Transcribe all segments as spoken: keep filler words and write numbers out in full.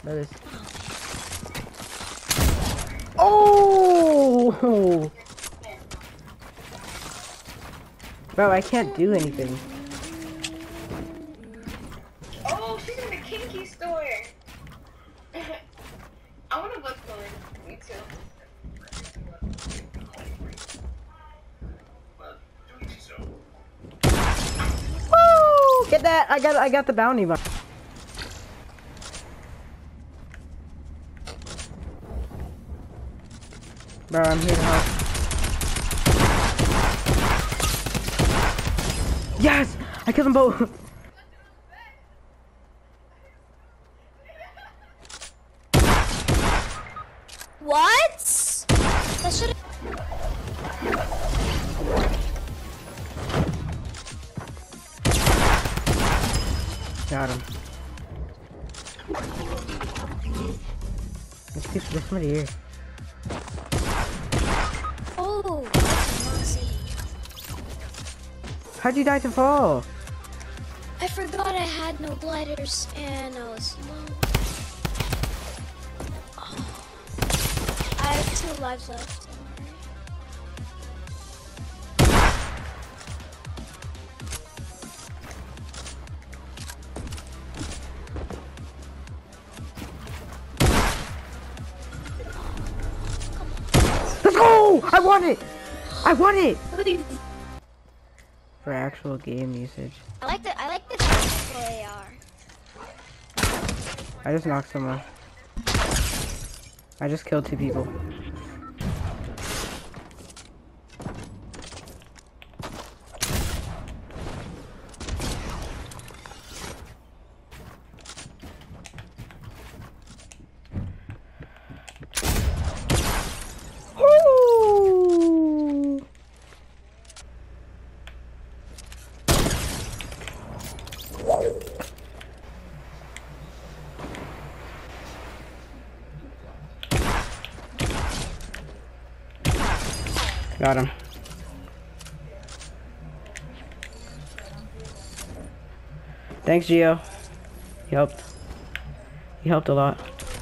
That is. Oh! Bro, I can't do anything. Oh, she's in the kinky store. I want to go to one. Me too. Woo! Get that! I got I got the bounty bar. Bro, I'm here to help. Yes! I killed them both! What? That should Got him. Let's keep this somebody here. Oh, I did not see. How'd you die to fall? I forgot I had no gliders and I was low. Oh. I have two lives left. Let's go! I won it! I won it! For actual game usage. I like the I like the tactical A R. I just knocked someone. I just killed two people. Woo! Got him. Thanks, Gio. You helped. You helped a lot.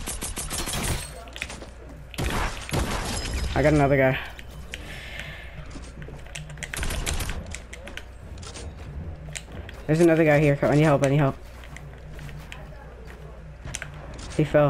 I got another guy. There's another guy here. I need help. I need help. He fell.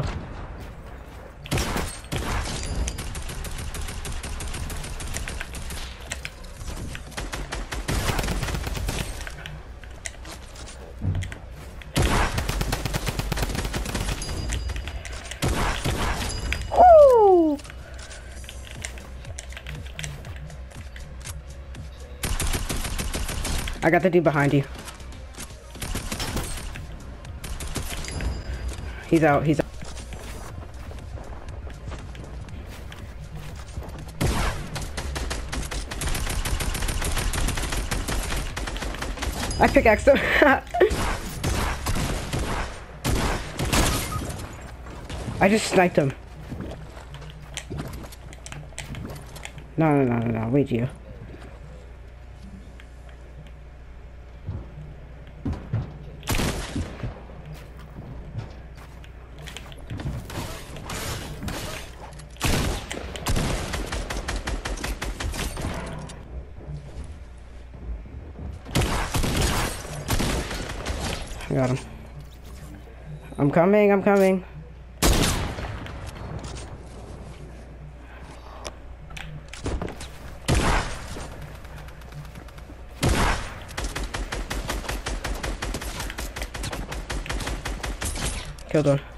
Woo! I got the dude behind you. He's out. He's out. I pickaxed him. I just sniped him. No, no, no, no, no. Wait, you. I got him. I'm coming, I'm coming. Killed one.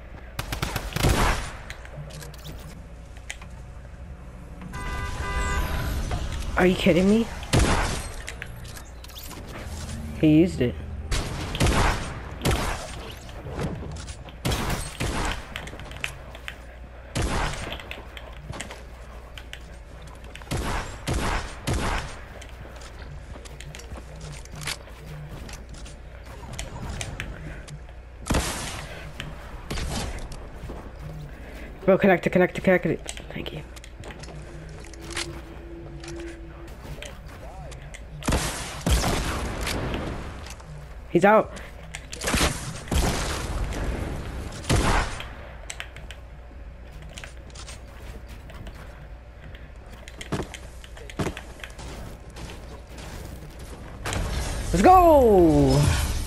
Are you kidding me? He used it. Bro, connect to connect to connect it. Thank you. He's out. Let's go!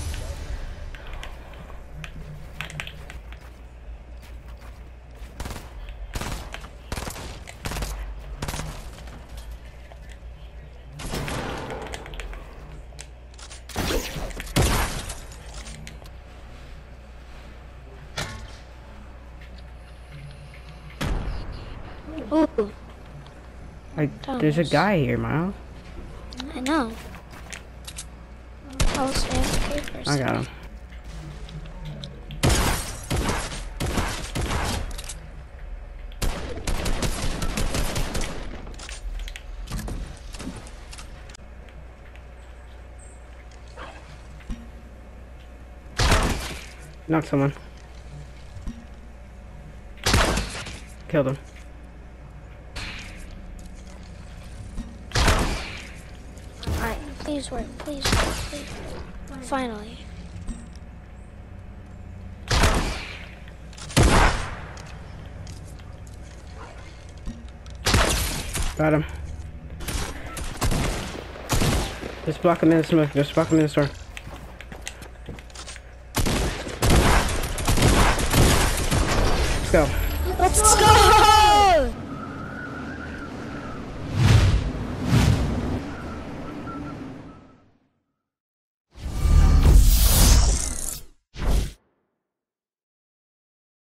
Ooh, Like, there's a guy here, Miles. I know. I was A F K for a I second. got him. Knock someone. Killed him. Alright, please work, please work, please work. Finally. Got him. Just block him in the smoke. Just block him in the storm. Let's go. Let's go!